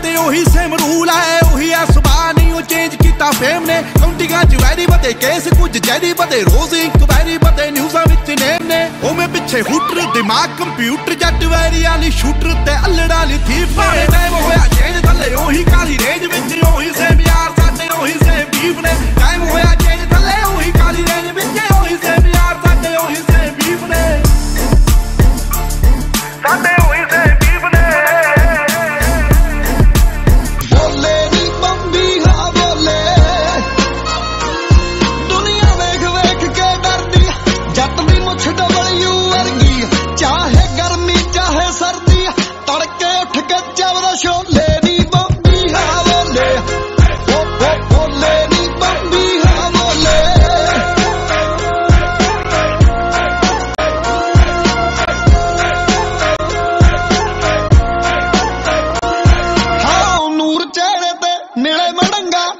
ते ओही same rule है, ओही है सुभाह नहीं, वो चेंज किया फेम ने। काउंटिंगां च वैरी बदे केस कुछ जैरी बदे, रोज इंक्वायरी बदे न्यूज़ां विच नेम ने। ओ मैं पिछे हुटर दिमाग कंप्यूटर, जट वैरी आली शूटर ते अल्लड़ आली थीफ ने। टाइम होया चेंज थल्ले ओही काली रेंज विच, ओही सेम यार साडे ओही सेम बीफ ने। टाइम होया चेंज थल्ले ओही काली रेंज विच, ओही सेम यार साडे ओही सेम बीफ ने। साडे ओही सेम बीफ ने। बोले नी बंबी हाँ बोले, दुनिया वेख वेख के डरदी, जट दी मुछ डबलयू वर्गी, चाहे गर्मी चाहे सर्दी, तड़के उठ के चवदा छोले नी बंबी हाँ बोले, बोले नी बंबी हाँ बोले। हाँ नूर चेहरे ते नीले मड़ंगा,